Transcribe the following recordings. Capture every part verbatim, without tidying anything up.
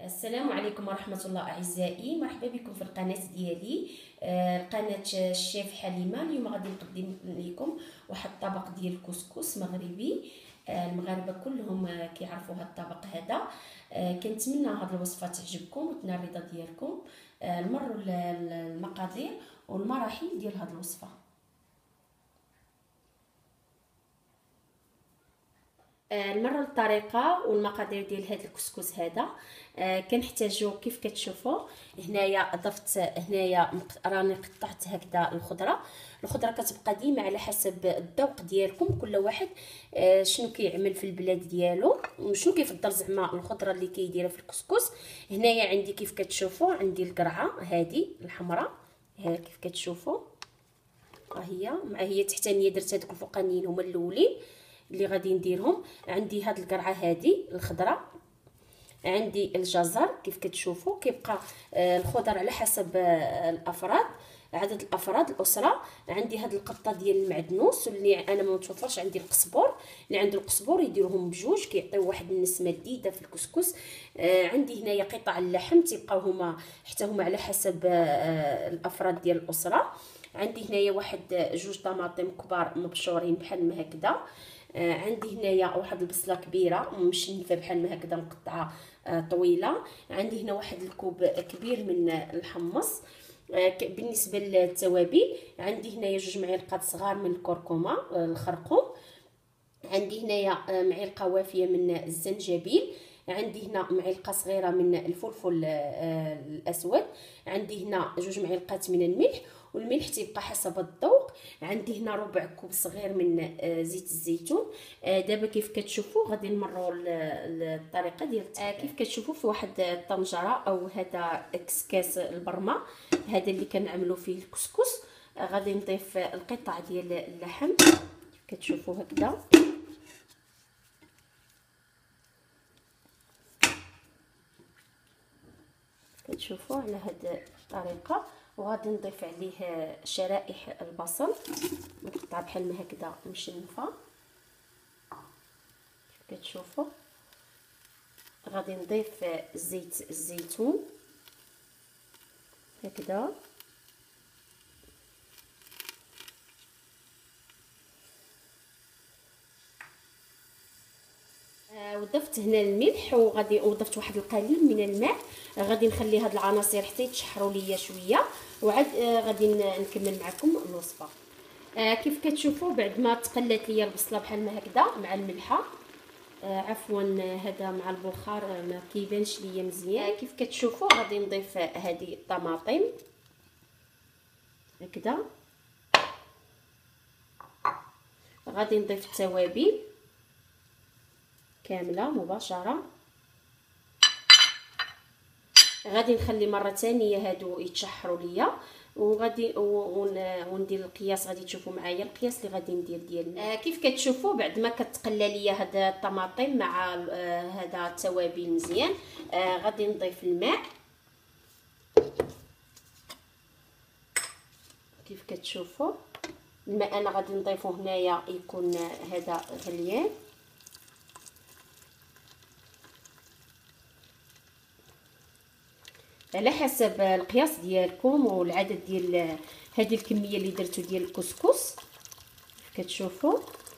السلام عليكم ورحمة الله أعزائي، مرحبا بكم في القناة ديالي. آه، قناة الشيف حليمة. اليوم غادي نقدم لكم واحد الطبق ديال الكسكس مغربي. آه، المغاربة كلهم آه، كيعرفوا هذا الطبق هذا. آه، كنتمنى هذه الوصفة تعجبكم وتنال الرضا ديالكم. آه، نمروا المقادير والمراحل ديال هذه الوصفة. نمروا الطريقه والمقادير ديال هذا الكسكس هذا. آه كنحتاجو كيف كتشوفوا هنايا ضفت هنايا راني قطعت هكذا الخضره. الخضره كتبقى ديما على حسب الذوق ديالكم، كل واحد آه شنو كيعمل في البلاد ديالو وشنو كيفضل زعما الخضره اللي كيديرها في الكسكس. هنايا عندي كيف كتشوفوا عندي القرعه هذه الحمراء، ها كيف كتشوفوا ها هي مع هي تحتانيه درت هذوك الفوقانيين هما الاولين اللي غادي نديرهم. عندي هاد القرعه هذه الخضراء، عندي الجزر كيف كتشوفوا كيبقى آه الخضر على حسب آه الافراد، عدد الافراد الاسره. عندي هاد القطه ديال المعدنوس اللي انا ما متوفرش عندي القزبور، اللي عنده القزبور يديروهم بجوج كيعطيو واحد النسمه جديده في الكسكس. آه عندي هنايا قطع اللحم تيبقاو هما حتى هما على حسب آه الافراد ديال الاسره. عندي هنايا واحد جوج طماطم كبار مبشورين بحال ما هكذا. آه عندي هنايا واحد البصله كبيره مشنفه بحال ما هكذا مقطعه آه طويله. عندي هنا واحد الكوب كبير من الحمص. آه بالنسبه للتوابل عندي هنايا جوج معالق صغار من الكركمه آه الخرقوم. عندي هنايا آه معلقه وافيه من الزنجبيل. عندي هنا معلقه صغيره من الفلفل آه الاسود. عندي هنا جوج معلقات من الملح، والملح تيبقى حسب الذوق. عندي هنا ربع كوب صغير من زيت الزيتون. دابا كيف كتشوفوا غادي نمروا الطريقه ديال كيف كتشوفوا في واحد الطنجره او هذا كسكاس البرمه هذا اللي كنعملوا فيه الكسكس. غادي نضيف القطع ديال اللحم كيف كتشوفوا هكذا. كتشوفوا على هذه الطريقه، وغادي نضيف عليه شرائح البصل مقطعه بحال ما هكذا مشنفه كيف كتشوفوا. غادي نضيف زيت الزيتون هكذا. وضفت هنا الملح وغادي وضفت واحد القليل من الماء. غادي نخلي هاد العناصر حتى يتشحروا ليا شويه وعاد غادي نكمل معكم الوصفه. آه كيف كتشوفوا بعد ما تقلات ليا البصله بحال ما هكذا مع الملحه، آه عفوا هذا مع البخار ما كيبانش ليا مزيان. آه كيف كتشوفوا غادي نضيف هذه الطماطم هكذا. غادي نضيف التوابل كامله مباشره. غادي نخلي مره ثانيه هادو يتشحروا ليا وغادي وندير القياس. غادي تشوفوا معايا القياس اللي غادي ندير ديال آه كيف كتشوفوا بعد ما كتقلى ليا هاد الطماطم مع آه هذا التوابل مزيان. آه غادي نضيف الماء كيف كتشوفوا. الماء انا غادي نضيفه هنايا يكون هذا غليان. على حسب القياس ديالكم والعدد ديال هذه الكميه اللي درتو ديال الكسكس كتشوفوا.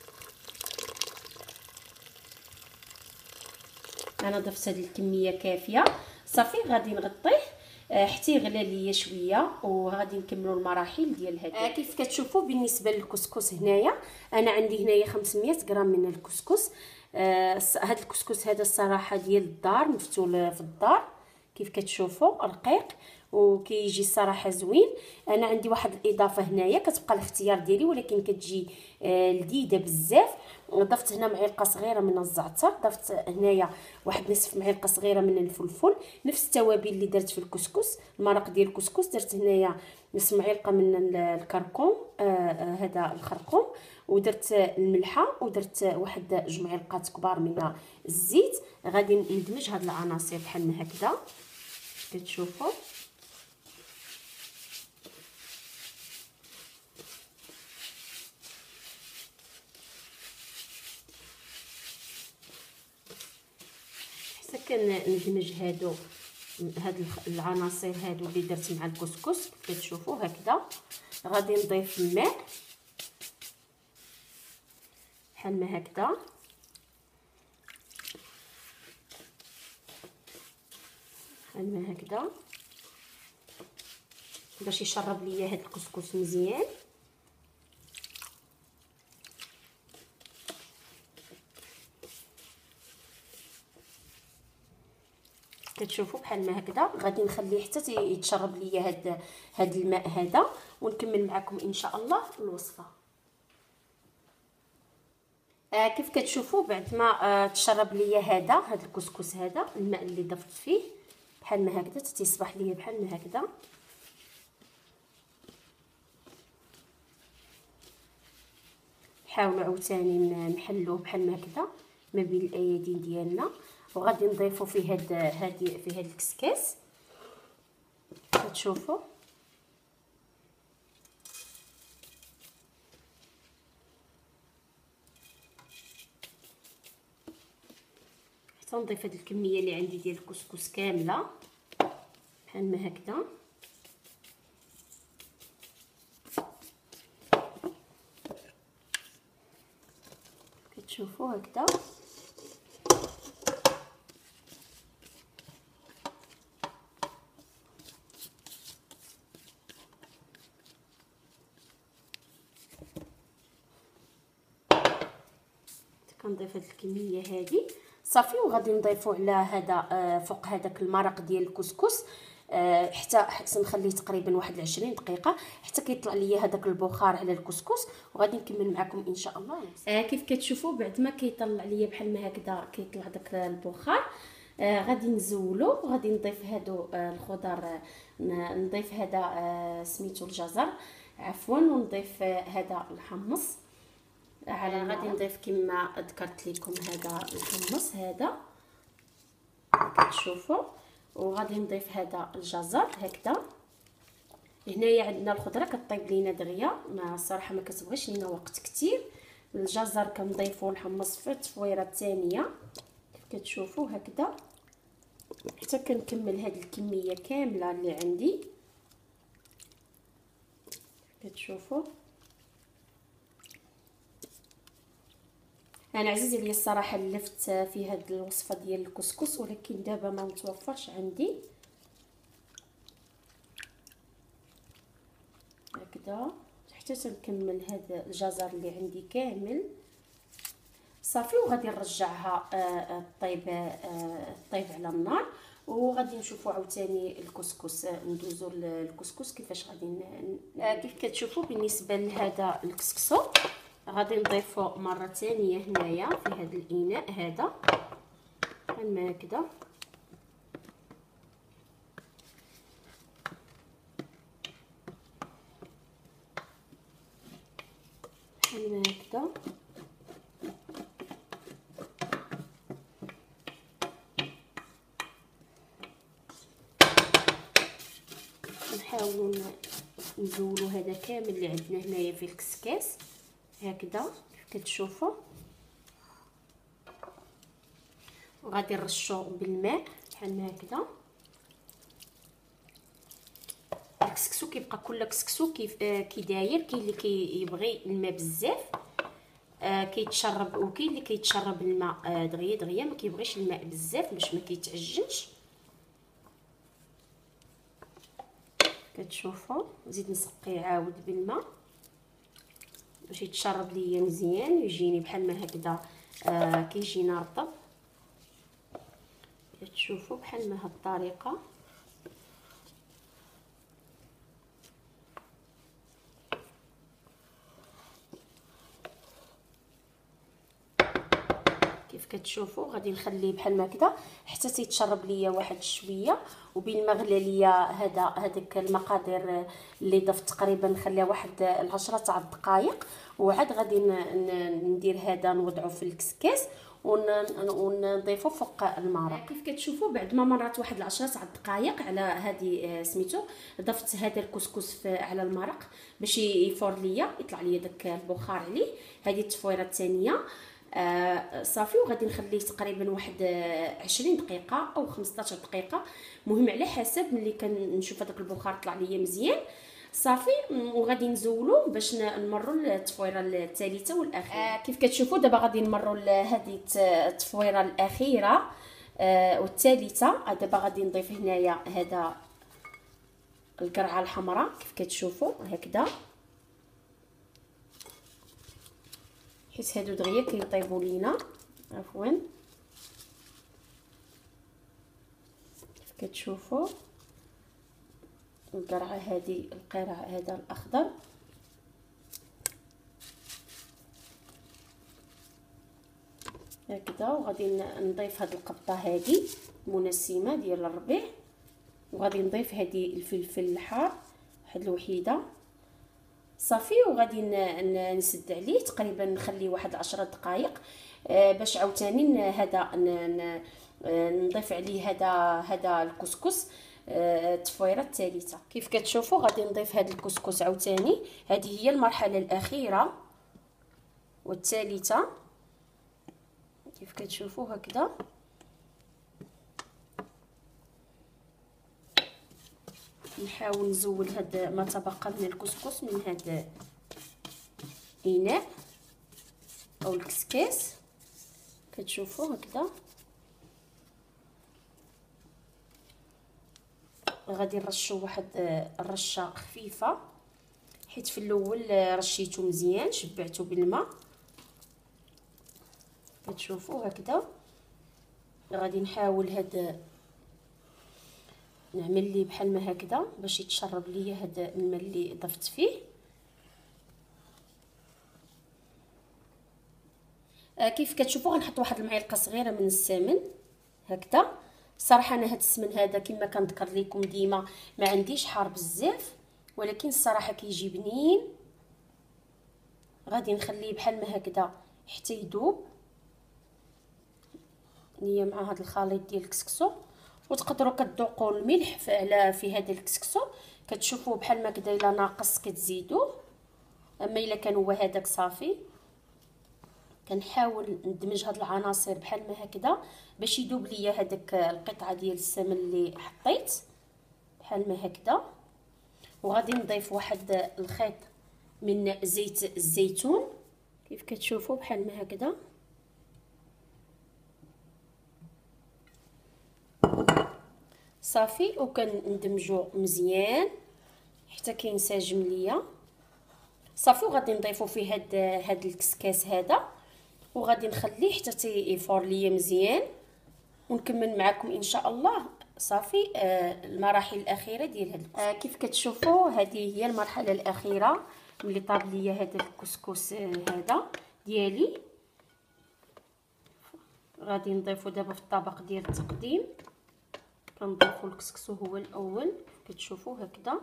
انا ضفت هذه الكميه كافيه صافي. غادي نغطيه حتى يغلى ليا شويه وغادي نكملوا المراحل ديال هذا. كيف كتشوفوا بالنسبه للكسكس هنايا انا عندي هنايا خمسمية غرام من الكسكس. آه هذا الكسكس هذا الصراحه ديال الدار مفتول في الدار كيف كتشوفوا رقيق وكيجي الصراحه زوين. انا عندي واحد الاضافه هنايا كتبقى الاختيار ديالي ولكن كتجي آه لذيذه بزاف. ضفت هنا معلقه صغيره من الزعتر، ضفت هنايا واحد نصف معلقه صغيره من الفلفل، نفس التوابل اللي درت في الكسكس. المرق ديال الكسكس درت هنايا نصف معلقه من الكركم آه آه هذا الخرقوم، ودرت الملحه ودرت واحد جوج معلقات كبار من الزيت. غادي ندمج هاد العناصر بحال ما هكذا كتشوفوا. حتى كندمج هادو هاد العناصر هادو اللي درت مع الكسكس كتشوفوا هكذا. غادي نضيف الماء بحال ما هكذا، بحال ما هكذا باش يشرب ليا هاد الكسكس مزيان. كتشوفوا بحال ما هكذا. غادي نخليه حتى يتشرب ليا هاد هاد الماء هذا، ونكمل معكم ان شاء الله الوصفه. آه كيف كتشوفوا بعد ما آه تشرب ليا هذا هاد الكسكس هذا الماء اللي ضفت فيه بحال ما هكذا تيصبح ليا بحال ما هكذا. نحاولوا عاوتاني نحلوه بحال ما هكذا ما بين الايادين ديالنا، وغادي نضيفوا في هاد هادي في هاد الكسكاس كتشوفوا. حتى نضيف هاد الكميه اللي عندي ديال الكسكس كامله بحال ما هكذا. كتشوفوا هكذا. كنضيف هاد الكميه هذه صافي، وغادي نضيفو على هذا فوق هذاك المرق ديال الكسكس حتى حتى نخليه تقريبا واحد عشرين دقيقه حتى كيطلع ليا هذاك البخار على الكسكس، وغادي نكمل معكم ان شاء الله. آه كيف كتشوفوا بعد ما كيطلع ليا بحال ما هكذا كيطلع داك البخار، آه غادي نزولو وغادي نضيف هادو آه الخضر. آه نضيف هذا آه سميتو الجزر عفوا، ونضيف آه هذا الحمص على. غادي نضيف كما ذكرت لكم هذا الحمص هذا كتشوفوا، وغادي نضيف هذا الجزر هكذا. هنايا عندنا الخضره كطيب لينا دغيا، ما الصراحه ما كتبغيش لينا وقت كتير. الجزر كنضيفوا الحمص في التفويره الثانيه كيف كتشوفوا هكذا حتى كنكمل هذه الكميه كامله اللي عندي كتشوفوا. انا عزيزي لي الصراحه لفت في هذه الوصفه ديال الكسكس، ولكن دابا ما متوفرش عندي هكذا حتى تنكمل هذا الجزر اللي عندي كامل صافي. وغادي نرجعها طيب طيب على النار، وغادي نشوفوا عاوتاني الكسكس. ندوزو الكسكس كيفاش غادي كيف كتشوفوا. بالنسبه لهذا الكسكسو غادي نضيفو مره ثانيه هنايا في هذا الاناء هذا بحال ما هكذا. بحال ما هكذا نحاولوا نزولوا هذا كامل اللي عندنا هنايا في الكسكاس هكذا كيف كتشوفوا. وغادي نرشوا بالماء بحال ما هكذا. الكسكسو كيبقى كل كسكسو كيف آه كي داير. كاين اللي كيبغي الماء بزاف آه كيتشرب، وكاين اللي كيتشرب الماء آه دغيا دغيا ما كيبغيش الماء بزاف باش ما كيتعجنش. كتشوفوا نزيد نسقيه عاود بالماء باش يتشرب ليا مزيان ويجيني بحال ما هكذا آه كيجينا رطب. كتشوفوا بحال ما هاد الطريقه. كيف كتشوفوا غادي نخليه بحال ما هكذا حتى تيتشرب ليا واحد شويه، وبين ما غلى ليا هذا هذيك المقادير اللي ضفت تقريبا نخليها واحد العشرة تاع الدقائق، وعاد غادي ندير هذا نوضعه في الكسكاس ونضيفه فوق المرق. كيف كتشوفوا بعد ما مرات واحد العشرة تاع الدقائق على هذه سميتو ضفت هذا الكسكس على المرق باش يفور ليا يطلع ليا داك البخار عليه. هذه التفويره الثانيه. آه صافي. وغادي نخليه تقريبا واحد عشرين دقيقه او خمسطاش دقيقه، مهم على حسب ملي كنشوف هذاك البخار طلع ليا مزيان صافي. وغادي نزولو باش نمروا للتفويره الثالثه والاخيره. آه كيف كتشوفوا دابا غادي نمروا لهذه التفويره الاخيره آه والثالثه. دابا غادي نضيف هنايا هذا القرعه الحمراء كيف كتشوفوا هكذا، حيت هادو دغيا كيطيبوا لينا. عفوا كيف كتشوفوا القرعه هذه، القرع هذا الاخضر هكذا. وغادي نضيف هذه القبطه هذه منسمه ديال الربيع، وغادي نضيف هذه الفلفل الحار واحد الوحيده صافي. وغادي نسد عليه تقريبا نخليه واحد عشرة دقائق باش عاوتاني هذا نضيف عليه هذا هذا الكسكس التفويره الثالثه. كيف كتشوفوا غادي نضيف هذا الكسكس عاوتاني. هذه هي المرحله الاخيره والثالثه كيف كتشوفوا هكذا. نحاول نزول هذا ما تبقى من الكسكس من هذا الاناء او الكسكاس كتشوفوا هكذا. غادي نرشوا واحد الرشه خفيفه حيت في الاول رشيته مزيان شبعته بالماء كتشوفوا هكذا. غادي نحاول هذا نعمل ليه بحال ما هكذا باش يتشرب ليا هذا الماء اللي ضفت فيه. آه كيف كتشوفوا غنحط واحد المعلقه صغيره من السمن هكذا. الصراحه انا هذا السمن هذا كما كنذكر لكم ديما ما عنديش حار بزاف، ولكن الصراحه كيجي بنين. غادي نخليه بحال ما هكذا حتى يذوب نيه مع هذا الخليط ديال الكسكسو. وتقدروا كتذوقوا الملح في في هذا الكسكسو كتشوفوا بحال ما كدا الا ناقص كتزيدوه، اما الا كان هو هذاك صافي. كنحاول ندمج هاد العناصر بحال ما هكذا باش يذوب ليا هذاك القطعه ديال السمن اللي حطيت بحال ما هكذا. وغادي نضيف واحد الخيط من زيت الزيتون كيف كتشوفوا بحال ما هكذا صافي. وكندمجو مزيان حتى كينسجم ليا صافي. وغادي نضيفو فيه هاد هاد الكسكاس هذا وغادي نخليه حتى تيفور ليا مزيان، ونكمل معكم ان شاء الله صافي آه المراحل الاخيره ديال هاد الكسكس. آه كيف كتشوفوا هذه هي المرحله الاخيره ملي طاب ليا هذا الكسكس آه هذا ديالي. غادي نضيفو دابا في الطبق ديال التقديم. كنضيفو الكسكسو هو الاول كتشوفوا هكذا.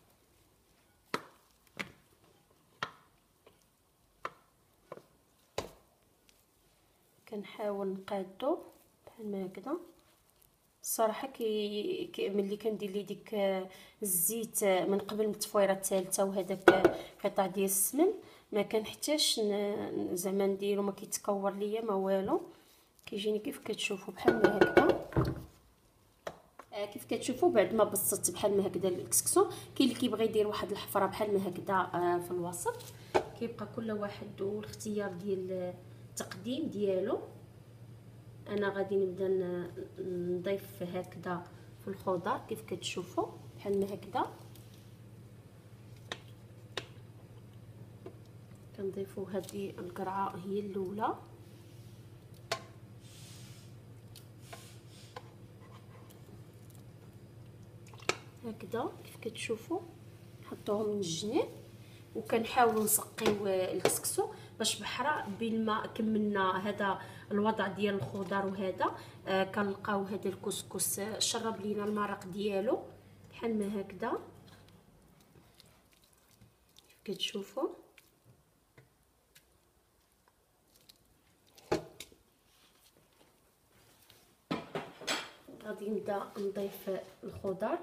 كنحاول نقادو بحال ما هكذا. الصراحه كي, كي ملي كندير لي ديك الزيت من قبل التفويره الثالثه وهذاك قطع ديال السمن ما كنحتاجش زعما نديرو، ما كيتكور ليا ما والو، كيجيني كيف كتشوفوا بحال ما هكذا. كيف كتشوفوا بعد ما بسطت بحال ما هكذا الكسكسو، كاين اللي كيبغي يدير واحد الحفره بحال ما هكذا في الوسط. كيبقى كل واحد والاختيار ديال التقديم ديالو. انا غادي نبدا نضيف هكذا في الخضر كيف كتشوفوا بحال ما هكذا. كنضيفوا هذه القرعه هي الاولى هكذا كيف كتشوفوا. نحطوهم من الجناب وكنحاولوا نسقيو الكسكسو باش بحرا بالماء كملنا هذا الوضع ديال الخضر وهذا آه كنلقاو هذا الكسكس شرب لينا المرق ديالو بحال ما هكذا كيف كتشوفوا. غادي نبدا نضيف الخضر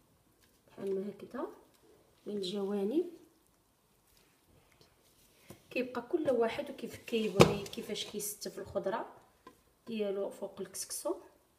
بحال ما هكذا من الجوانب. كيبقى كل واحد وكيف كيبغي كيفاش كيستف الخضره ديالو فوق الكسكسو.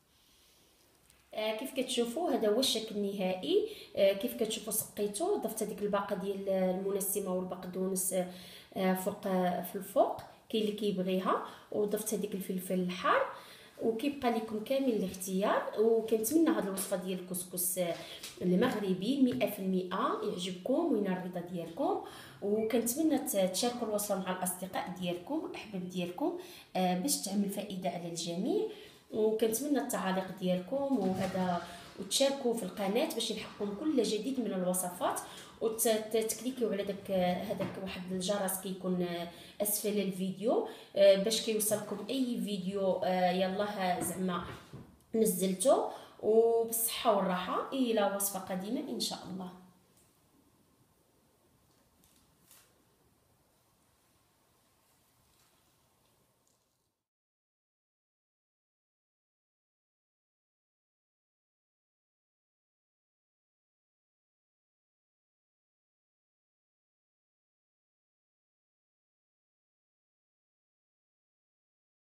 آه كيف كتشوفوا هذا هو الشكل النهائي. آه كيف كتشوفوا سقيته، ضفت هذيك الباقه ديال المنسمه والبقدونس آه فوق آه في الفوق، كاين اللي كيبغيها، وضفت هذيك الفلفل الحار. وكيبقى لكم كامل الاختيار. وكنتمنى هذه الوصفه ديال الكسكس المغربي مئة في المئة يعجبكم وينال الرضا ديالكم. وكنتمنى تشاركوا الوصفه مع الاصدقاء ديالكم الاحباب ديالكم باش تعمل فائده على الجميع. وكنتمنى التعاليق ديالكم وهذا وتشاركوا في القناه باش يلحقكم كل جديد من الوصفات، وتكليكيو على داك هذاك واحد الجرس كيكون اسفل الفيديو باش كيوصلكم اي فيديو يلاه زعما نزلته. وبالصحه والراحه الى وصفه قادمه ان شاء الله.